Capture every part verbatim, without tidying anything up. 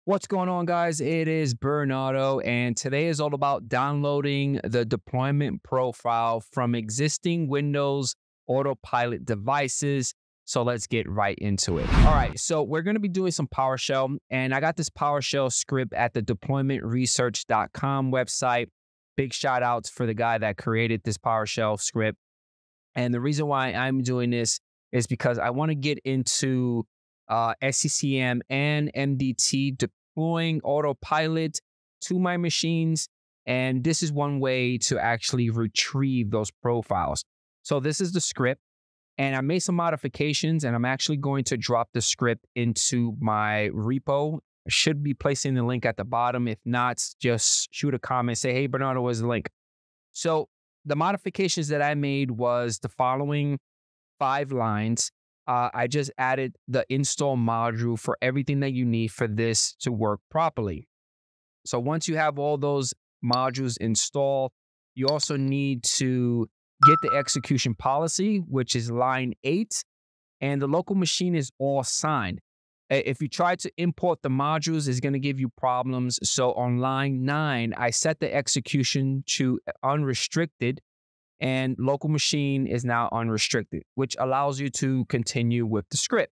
What's going on, guys? It is Bernardo, and today is all about downloading the deployment profile from existing Windows Autopilot devices. So let's get right into it. All right, so we're going to be doing some PowerShell, and I got this PowerShell script at the deployment research dot com website. Big shout outs for the guy that created this PowerShell script. And the reason why I'm doing this is because I want to get into uh, S C C M and M D T deploying Autopilot to my machines. And this is one way to actually retrieve those profiles. So this is the script. And I made some modifications, and I'm actually going to drop the script into my repo. I should be placing the link at the bottom. If not, just shoot a comment, say, hey, Bernardo, where's the link? So the modifications that I made was the following five lines. Uh, I just added the install module for everything that you need for this to work properly. So once you have all those modules installed, you also need to get the execution policy, which is line eight, and the local machine is all signed. If you try to import the modules, it's going to give you problems. So on line nine, I set the execution to unrestricted, and local machine is now unrestricted, which allows you to continue with the script.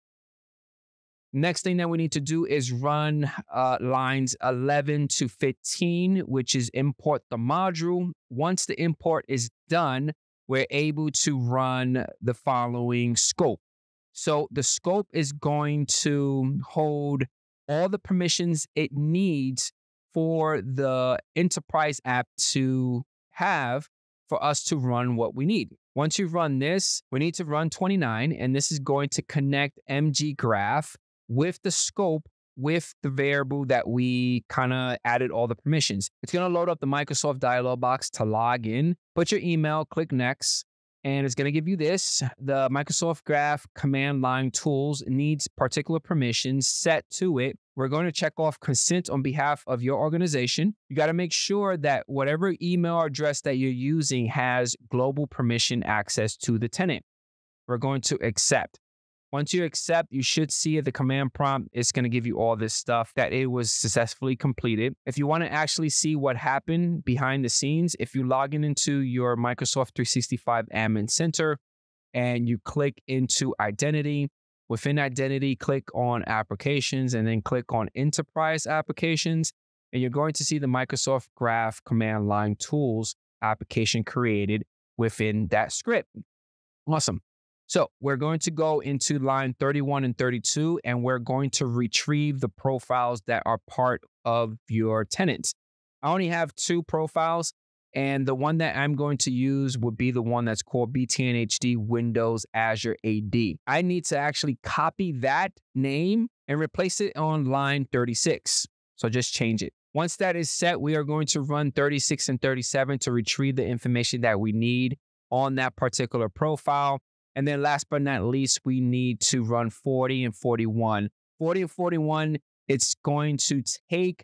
Next thing that we need to do is run uh, lines eleven to fifteen, which is import the module. Once the import is done, we're able to run the following scope. So the scope is going to hold all the permissions it needs for the enterprise app to have for us to run what we need. Once you run this, we need to run twenty-nine, and this is going to connect M G Graph with the scope with the variable that we kind of added all the permissions. It's going to load up the Microsoft dialog box to log in, put your email, click next, and it's going to give you this. The Microsoft Graph command line tools needs particular permissions set to it. We're going to check off consent on behalf of your organization. You got to make sure that whatever email address that you're using has global permission access to the tenant. We're going to accept. Once you accept, you should see at the command prompt, it's going to give you all this stuff that it was successfully completed. If you want to actually see what happened behind the scenes, if you log in into your Microsoft three sixty-five Admin Center and you click into Identity, within Identity, click on Applications and then click on Enterprise Applications, and you're going to see the Microsoft Graph command line tools application created within that script. Awesome. So we're going to go into line thirty-one and thirty-two, and we're going to retrieve the profiles that are part of your tenants. I only have two profiles, and the one that I'm going to use would be the one that's called B T N H D Windows Azure A D. I need to actually copy that name and replace it on line thirty-six. So just change it. Once that is set, we are going to run thirty-six and thirty-seven to retrieve the information that we need on that particular profile. And then last but not least, we need to run forty and forty-one. forty and forty-one, it's going to take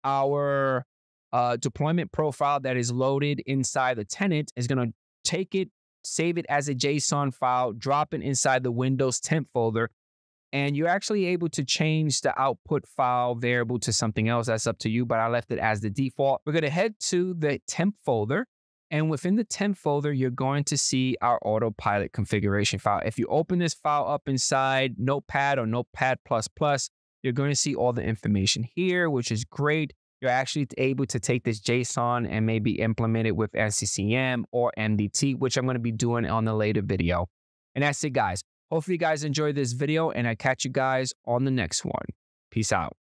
our uh, deployment profile that is loaded inside the tenant, is going to take it, save it as a JSON file, drop it inside the Windows temp folder, and you're actually able to change the output file variable to something else. That's up to you, but I left it as the default. We're going to head to the temp folder. And within the temp folder, you're going to see our Autopilot configuration file. If you open this file up inside Notepad or Notepad plus plus, you're going to see all the information here, which is great. You're actually able to take this JSON and maybe implement it with S C C M or M D T, which I'm going to be doing on the later video. And that's it, guys. Hopefully you guys enjoyed this video, and I catch you guys on the next one. Peace out.